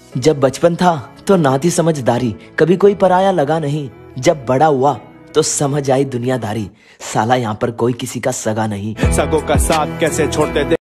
जब बचपन था तो ना थी समझदारी, कभी कोई पराया लगा नहीं। जब बड़ा हुआ तो समझ आई दुनियादारी, साला यहाँ पर कोई किसी का सगा नहीं। सगों का साथ कैसे छोड़ते